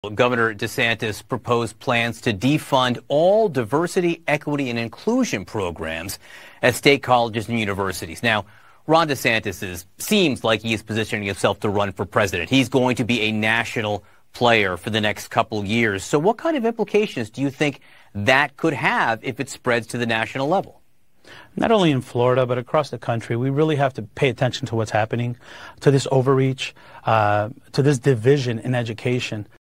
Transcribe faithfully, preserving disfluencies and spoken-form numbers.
Governor DeSantis proposed plans to defund all diversity, equity, and inclusion programs at state colleges and universities. Now, Ron DeSantis is, seems like he is positioning himself to run for president. He's going to be a national player for the next couple years. So what kind of implications do you think that could have if it spreads to the national level? Not only in Florida, but across the country, we really have to pay attention to what's happening, to this overreach, uh, to this division in education.